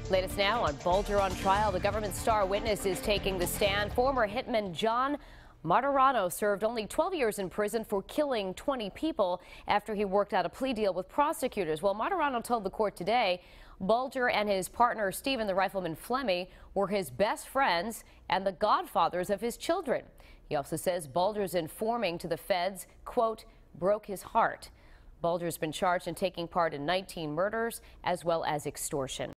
Latest now on Bulger on trial. The government's star witness is taking the stand. Former hitman John Martorano served only 12 years in prison for killing 20 people after he worked out a plea deal with prosecutors. Well, Martorano told the court today Bulger and his partner Stephen the Rifleman Flemmi were his best friends and the godfathers of his children. He also says Bulger's informing to the feds, quote, broke his heart. Bulger's been charged in taking part in 19 murders as well as extortion.